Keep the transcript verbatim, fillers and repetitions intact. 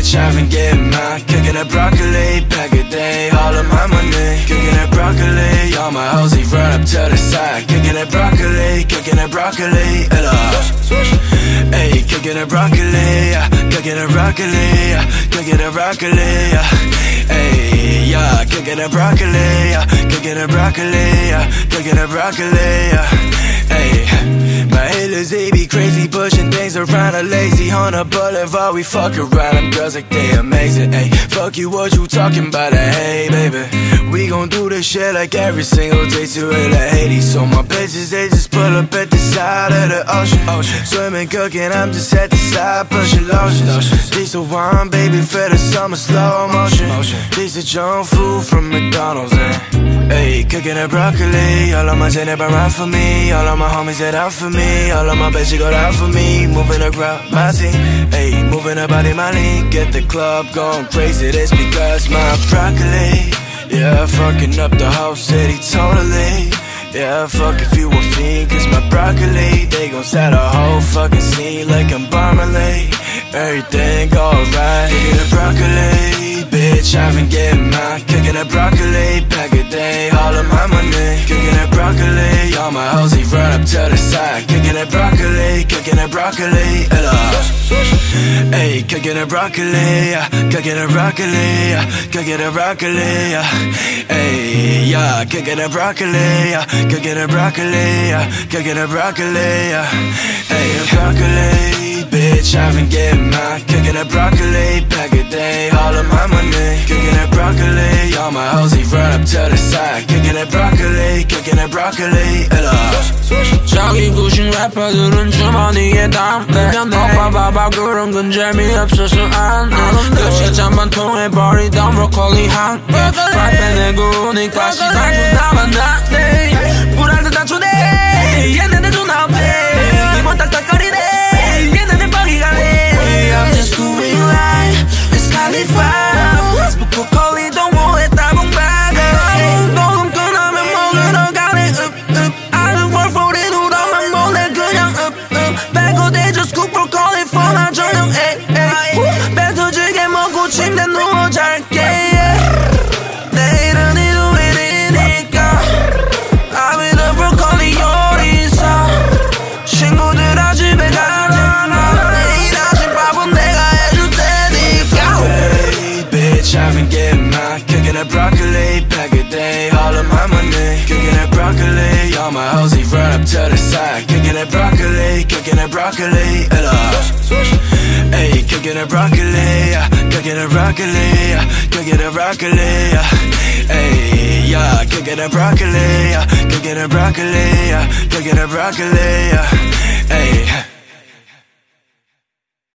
bitch, I've been getting mine. Cooking that broccoli, pack a day, all of my money. Cooking that broccoli, all my hoes, he run up to the side. Cooking that broccoli, cooking that broccoli, hello. Ayy, cooking that broccoli, cooking that broccoli, cooking that broccoli, ayy, yeah, cooking that broccoli, cooking that broccoli, cooking that broccoli, ayy. My haters, they be crazy, pushing things around a lazy on a boulevard. We fuck around, them girls like they amazing, ayy. Fuck you, what you talking about, hey, baby. We gon' do this shit like every single day till we're like eighty. So my bitches, they just pull up at the side of the ocean, ocean. Swimming, cooking, I'm just at the side, pushing lotions. These the wine, baby, for the summer slow motion. These the junk food from McDonald's, eh. Ayy, cooking that broccoli, all of my shit never run for me. All of my homies head out for me, all of my bitches go down for me. Moving the crowd, my team, ayy, moving the body, my lean. Get the club going crazy, this because my broccoli. Yeah, fucking up the whole city totally. Yeah, fuck if you a fiend, cause my broccoli, they gon' set a whole fucking scene like I'm Marmalade. Everything alright. Cooking that broccoli, bitch, I've been getting mine. Cooking that broccoli, pack a day, all of my money. Cooking that broccoli, all my hoes, he run up to the side. Cooking that broccoli, cooking that broccoli, hello. Ayy, cooking that broccoli, cooking that broccoli, cooking that broccoli, ayy, yeah, cooking that broccoli, cooking that broccoli, cooking that broccoli, ayy, broccoli, bitch, I've been getting mine. Cooking that broccoli, pack a day, all of my money. Cooking that broccoli, all my hoes, he run up to the side. Cooking that broccoli, cooking that broccoli, hello. 자기 구신 래퍼들은 주머니에 담배 오빠 봐봐 그런 건 재미없어서 안해 끝이 잠만 통해버리던 브로콜리 한 개 프라이팬에 구우니까 시간 좀 남았네 불안도 단초네 얘네들 존나 없네 이번 딱딱거리네 얘네들 뻥이 가네 I'm just doing right It's California Facebook 브로콜리 동호회다 봉박아 녹음 끝나면 먹으러 가네 읍읍 I don't work for it 우러만 몰래 그냥 읍읍 빼고 they just cook broccoli for 나 저녁 에이 에이 배 터지게 먹고 침대 누워 잘게 내일은 일요일이니까 I'm in the broccoli 요리사 친구들아 집에 가잖아 내일 아침 밥은 내가 해줄 테니까 Bitch, I've been getting mine. Cooking that broccoli, pack a day, all of my money. Cooking that broccoli, all my hoes, he run up to the side. Cooking that broccoli, cooking that broccoli, hello. Ayy, cooking that broccoli, cooking that broccoli, cooking that broccoli, ayy, yeah, cooking that broccoli, cooking that broccoli, cooking that broccoli, ayy.